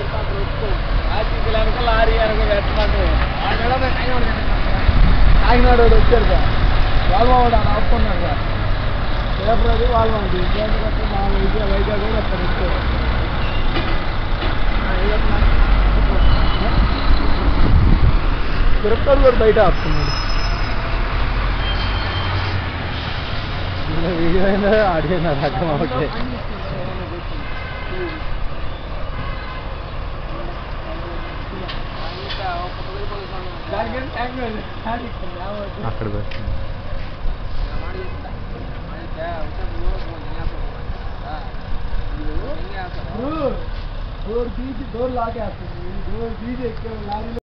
lorry అనుకో పెట్టమంటే కాకినాడ వచ్చారు సార్ వాళ్ళు ఆపుకున్నారు సార్ పేపర్ అది వాళ్ళు మా వైజాగ్ కూడా అక్కడ వచ్చారు తిరుపతి కూడా బయట ఆపుకున్నాడు వీడియో అయినా ఆడియో అయినా రకం ఒకటే అక్కడ డోర్ తీసి డోర్ లాగేస్తుంది డోర్ తీసి లారీలో